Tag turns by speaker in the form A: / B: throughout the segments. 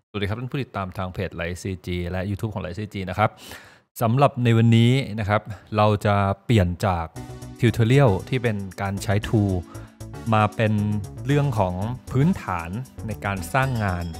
A: สวัสดีครับท่านผู้ติดตามทางเพจไลฟ์ซีจีและ YouTube ของไลฟ์ซีจีนะครับสำหรับในวันนี้นะครับเราจะเปลี่ยนจากทิวทอเรียลที่เป็นการใช้ tool มาเป็นเรื่องของพื้นฐานในการสร้างงาน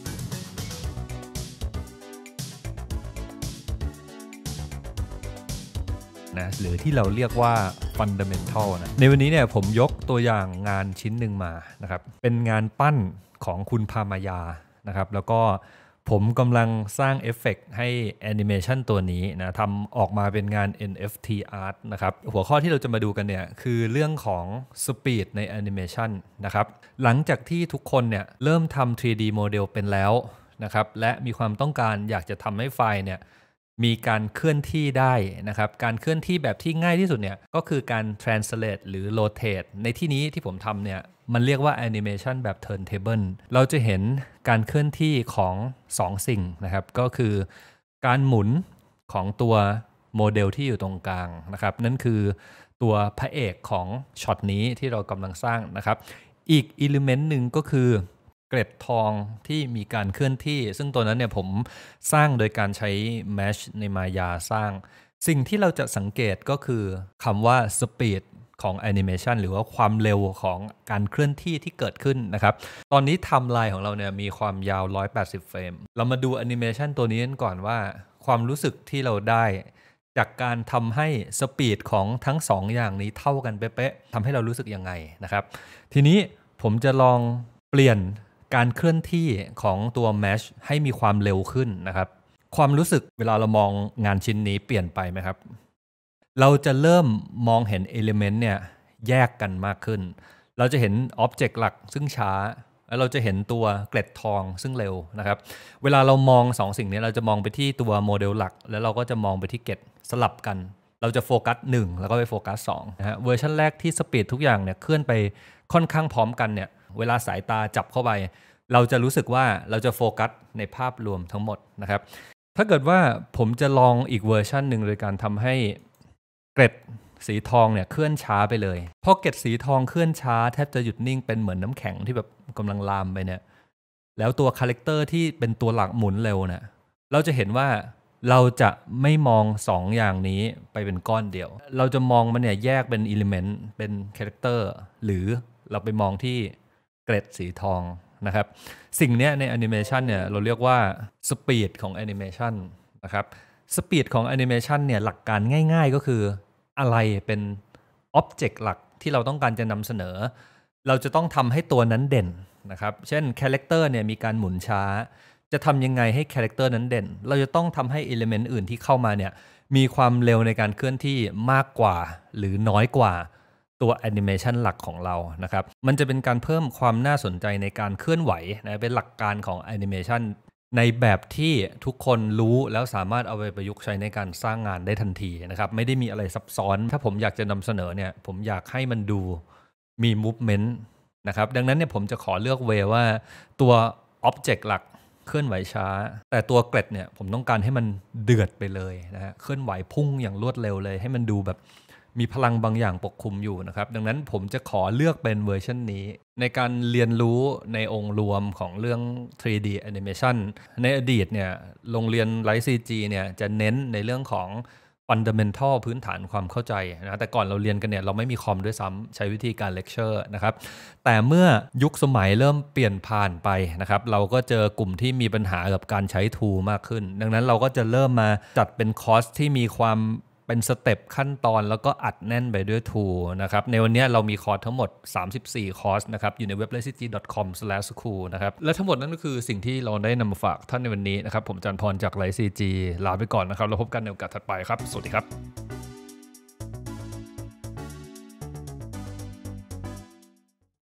A: นะหรือที่เราเรียกว่า fundamental นะในวันนี้เนี่ยผมยกตัวอย่างงานชิ้นหนึ่งมานะครับเป็นงานปั้นของคุณพามายานะครับแล้วก็ผมกำลังสร้างเอฟเฟกต์ให้แอนิเมชันตัวนี้นะทำออกมาเป็นงาน NFT Art นะครับหัวข้อที่เราจะมาดูกันเนี่ยคือเรื่องของ Speed ในแอนิเมชันนะครับหลังจากที่ทุกคนเนี่ยเริ่มทำ 3D โมเดลเป็นแล้วนะครับและมีความต้องการอยากจะทำให้ไฟล์เนี่ยมีการเคลื่อนที่ได้นะครับการเคลื่อนที่แบบที่ง่ายที่สุดเนี่ยก็คือการ translate หรือ rotate ในที่นี้ที่ผมทำเนี่ยมันเรียกว่า animation แบบ turntable เราจะเห็นการเคลื่อนที่ของ2 สิ่งนะครับก็คือการหมุนของตัวโมเดลที่อยู่ตรงกลางนะครับนั่นคือตัวพระเอกของช็อตนี้ที่เรากำลังสร้างนะครับอีกอิเลเมนต์หนึ่งก็คือเกล็ดทองที่มีการเคลื่อนที่ซึ่งตัวนั้นเนี่ยผมสร้างโดยการใช้ Mesh ในมายาสร้างสิ่งที่เราจะสังเกตก็คือคำว่า Speed ของ Animation หรือว่าความเร็วของการเคลื่อนที่ที่เกิดขึ้นนะครับตอนนี้ไทม์ไลน์ของเราเนี่ยมีความยาว180เฟรมเรามาดู Animation ตัวนี้กันก่อนว่าความรู้สึกที่เราได้จากการทำให้สปีดของทั้ง2 อย่างนี้เท่ากันเป๊ะๆทำให้เรารู้สึกยังไงนะครับทีนี้ผมจะลองเปลี่ยนการเคลื่อนที่ของตัว Mesh ให้มีความเร็วขึ้นนะครับความรู้สึกเวลาเรามองงานชิ้นนี้เปลี่ยนไปไหมครับเราจะเริ่มมองเห็น Element เนี่ยแยกกันมากขึ้นเราจะเห็น Object หลักซึ่งช้าแล้วเราจะเห็นตัวเกล็ดทองซึ่งเร็วนะครับเวลาเรามอง2 สิ่งนี้เราจะมองไปที่ตัวโมเดลหลักแล้วเราก็จะมองไปที่เกล็ดสลับกันเราจะโฟกัส1แล้วก็ไปโฟกัส2นะฮะเวอร์ชันแรกที่สปีดทุกอย่างเนี่ยเคลื่อนไปค่อนข้างพร้อมกันเนี่ยเวลาสายตาจับเข้าไปเราจะรู้สึกว่าเราจะโฟกัสในภาพรวมทั้งหมดนะครับถ้าเกิดว่าผมจะลองอีกเวอร์ชันหนึ่งโดยการทำให้เกล็ดสีทองเนี่ยเคลื่อนช้าไปเลยพอเกล็ดสีทองเคลื่อนช้าแทบจะหยุดนิ่งเป็นเหมือนน้ำแข็งที่แบบกำลังลามไปเนี่ยแล้วตัวคาแรคเตอร์ที่เป็นตัวหลักหมุนเร็วเนี่ยเราจะเห็นว่าเราจะไม่มอง2 อย่างนี้ไปเป็นก้อนเดียวเราจะมองมันเนี่ยแยกเป็นอิเลเมนต์เป็นคาแรคเตอร์หรือเราไปมองที่เกล็ดสีทองนะครับสิ่งนี้ในแอนิเมชันเนี่ยเราเรียกว่าสปีดของแอนิเมชันนะครับสปีดของแอนิเมชันเนี่ยหลักการง่ายๆก็คืออะไรเป็นอ็อบเจกต์หลักที่เราต้องการจะนำเสนอเราจะต้องทำให้ตัวนั้นเด่นนะครับเช่นคาแรคเตอร์เนี่ยมีการหมุนช้าจะทำยังไงให้คาแรคเตอร์นั้นเด่นเราจะต้องทำให้อิเลเมนต์อื่นที่เข้ามาเนี่ยมีความเร็วในการเคลื่อนที่มากกว่าหรือน้อยกว่าตัวแอนิเมชันหลักของเรานะครับมันจะเป็นการเพิ่มความน่าสนใจในการเคลื่อนไหวนะเป็นหลักการของแอนิเมชันในแบบที่ทุกคนรู้แล้วสามารถเอาไปประยุกต์ใช้ในการสร้างงานได้ทันทีนะครับไม่ได้มีอะไรซับซ้อนถ้าผมอยากจะนำเสนอเนี่ยผมอยากให้มันดูมี movement นะครับดังนั้นเนี่ยผมจะขอเลือกเวว่าตัว object หลักเคลื่อนไหวช้าแต่ตัวเกล็ดเนี่ยผมต้องการให้มันเดือดไปเลยนะฮะเคลื่อนไหวพุ่งอย่างรวดเร็วเลยให้มันดูแบบมีพลังบางอย่างปกคลุมอยู่นะครับดังนั้นผมจะขอเลือกเป็นเวอร์ชันนี้ในการเรียนรู้ในองค์รวมของเรื่อง 3D Animation ในอดีตเนี่ยโรงเรียนไลฟ์ซีจีเนี่ยจะเน้นในเรื่องของ Fundamental พื้นฐานความเข้าใจนะแต่ก่อนเราเรียนกันเนี่ยเราไม่มีคอมด้วยซ้ำใช้วิธีการเลคเชอร์นะครับแต่เมื่อยุคสมัยเริ่มเปลี่ยนผ่านไปนะครับเราก็เจอกลุ่มที่มีปัญหากับการใช้ tool มากขึ้นดังนั้นเราก็จะเริ่มมาจัดเป็นคอร์สที่มีความเป็นสเต็ปขั้นตอนแล้วก็อัดแน่นไปด้วย tool นะครับในวันนี้เรามีคอร์สทั้งหมด34คอร์สนะครับอยู่ในเว็บ lycg.com/school นะครับและทั้งหมดนั้นก็คือสิ่งที่เราได้นำมาฝากท่านในวันนี้นะครับผมจันทร์พรจาก lycg ลาไปก่อนนะครับเราพบกันในโอกาสถัดไปครับสวัสดีครับ